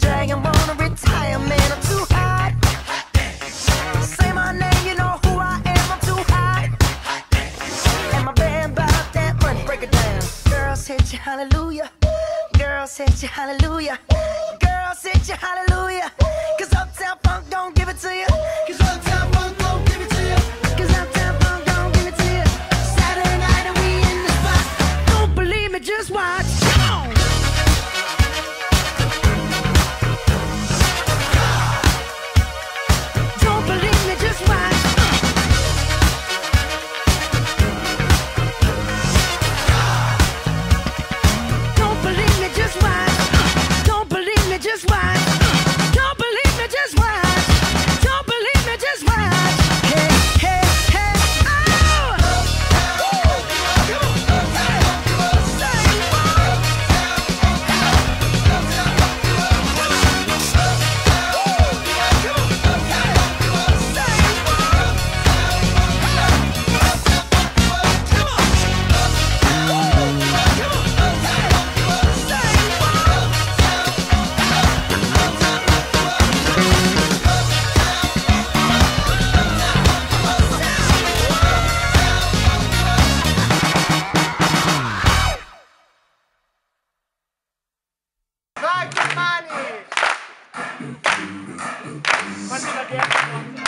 dragon, wanna retire, man, I'm too hot. Say my name, you know who I am, I'm too hot. And my band bought that money, break it down. Girls hit you, hallelujah. Girls hit you, hallelujah. Girls hit you, hallelujah. Cause Uptown Funk don't give it to you. Cause Uptown Funk don't give it to you. Cause Uptown Funk don't give it to you. Saturday night and we in the spot. Don't believe me, just watch. Come on. Don't believe me, just watch. Don't believe me, just watch. Don't believe me, just watch. Don't believe me, just watch. Don't believe me, just watch. Hey, hey, hey, oh! Dai, che mani! Quanti la